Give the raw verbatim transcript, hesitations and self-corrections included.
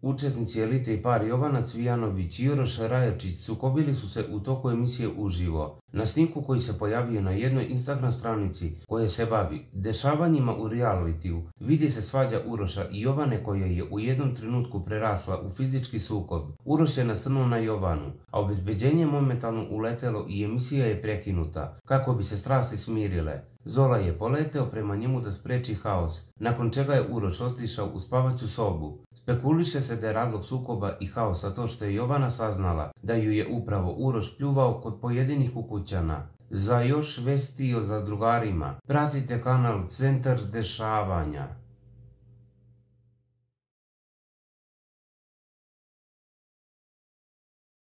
Učesnici Elite i par Jovana Cvijanović i Uroš Rajačić sukobili su se u toku emisije uživo. Na snimku koji se pojavio na jednoj Instagram stranici koja se bavi dešavanjima u realitiju vidi se svađa Uroša i Jovane koja je u jednom trenutku prerasla u fizički sukob. Uroš je nasrnuo na Jovanu, a obezbeđenje momentalno uletelo i emisija je prekinuta kako bi se strasti smirile. Zola je poleteo prema njemu da spreči haos, nakon čega je Uroš otišao u spavaću sobu. Spekuliše se da je razlog sukoba i haosa to što je Jovana saznala da ju je upravo Uroš pljuvao kod pojedinih ukućana. Za još vesti o zadrugarima pratite kanal Centar dešavanja.